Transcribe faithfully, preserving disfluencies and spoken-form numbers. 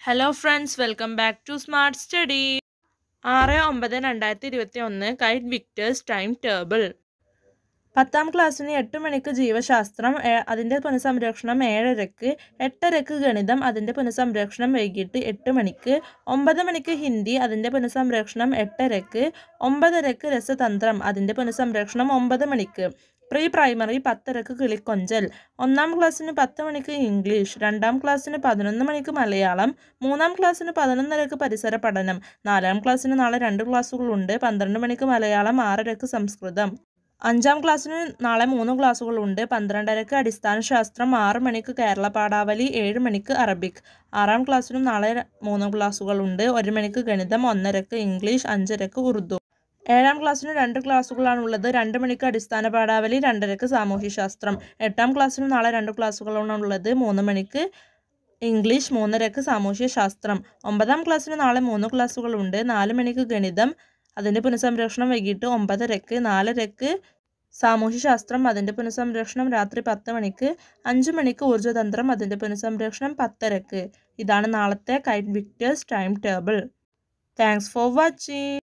Hello friends, welcome back to smart study. ആറ് ഒമ്പത് രണ്ടായിരത്തി ഇരുപത്തി ഒന്ന് കൈറ്റ് വിക്ടേഴ്സ് ടൈം ടേബിൾ. പത്താം ക്ലാസ്സിന് എട്ട് മണിക്ക് ജീവശാസ്ത്രം, അതിൻ്റെ പുനഃസംരക്ഷണം ഏഴരക്ക്. എട്ടരക്ക് ഗണിതം, അതിൻ്റെ പുനഃസംരക്ഷണം വൈകിട്ട് എട്ട് മണിക്ക്. ഒമ്പത് മണിക്ക് ഹിന്ദി, അതിൻ്റെ പുനഃസംരക്ഷണം എട്ടരക്ക്. ഒമ്പതരക്ക് രസതന്ത്രം, അതിൻ്റെ പുനഃസംരക്ഷണം ഒമ്പത് മണിക്ക്. പ്രീ പ്രൈമറി പത്തരക്ക് കിളിക്കൊഞ്ചൽ. ഒന്നാം ക്ലാസ്സിന് പത്ത് മണിക്ക് ഇംഗ്ലീഷ്. രണ്ടാം ക്ലാസ്സിന് പതിനൊന്ന് മണിക്ക് മലയാളം. മൂന്നാം ക്ലാസ്സിന് പതിനൊന്നരക്ക് പരിസര പഠനം. നാലാം ക്ലാസ്സിന് നാളെ രണ്ട് ക്ലാസ്സുകളുണ്ട്. പന്ത്രണ്ട് മണിക്ക് മലയാളം, ആറരക്ക് സംസ്കൃതം. അഞ്ചാം ക്ലാസ്സിന് നാളെ മൂന്ന് ക്ലാസ്സുകളുണ്ട്. പന്ത്രണ്ടരക്ക് അടിസ്ഥാന ശാസ്ത്രം, ആറ് മണിക്ക് കേരള പാഠാവലി, ഏഴ് മണിക്ക് അറബിക്. ആറാം ക്ലാസ്സിനും നാളെ മൂന്ന് ക്ലാസ്സുകളുണ്ട്. ഒരു മണിക്ക് ഗണിതം, ഒന്നരക്ക് ഇംഗ്ലീഷ്, അഞ്ചരക്ക് ഉറുദു. ഏഴാം ക്ലാസ്സിന് രണ്ട് ക്ലാസ്സുകളാണുള്ളത്. രണ്ട് മണിക്ക് അടിസ്ഥാന പാഠാവലി, രണ്ടരക്ക് സാമൂഹ്യശാസ്ത്രം. എട്ടാം ക്ലാസ്സിനും നാളെ രണ്ട് ക്ലാസ്സുകളാണുള്ളത്. മൂന്ന് മണിക്ക് ഇംഗ്ലീഷ്, മൂന്നരക്ക് സാമൂഹ്യശാസ്ത്രം. ഒമ്പതാം ക്ലാസ്സിന് നാളെ മൂന്ന് ക്ലാസ്സുകളുണ്ട്. നാല് മണിക്ക് ഗണിതം, അതിൻ്റെ പുനഃസംരക്ഷണം വൈകിട്ട് ഒമ്പതരക്ക്. നാലരക്ക് സാമൂഹ്യശാസ്ത്രം, അതിൻ്റെ പുനഃസംരക്ഷണം രാത്രി പത്ത് മണിക്ക്. അഞ്ച് മണിക്ക് ഊർജ്ജതന്ത്രം, അതിൻ്റെ പുനഃസംരക്ഷണം പത്തരക്ക്. ഇതാണ് നാളത്തെ KITE Victers time table. Thanks for watching.